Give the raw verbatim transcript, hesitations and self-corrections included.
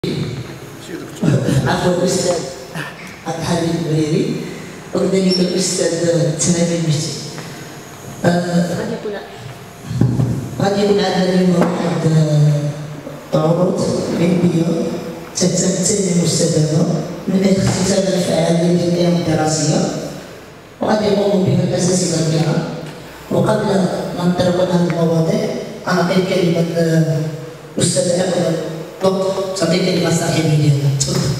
عفوا الأستاذ عبد الحميد البريري وكذلك الأستاذ تمام المشتي. غادي يكون غادي يكون عندنا اليوم واحد عروض علمية تتم المستدامة من أجل اختتام الفعالية العلمية الدراسية وغادي يقوم بها الأساتذة الكرام. وقبل ما نطرق هذه المواضيع أعطي كلمة الأستاذ أكرم تعطي كلمة صاحبي ديالها. تفضل.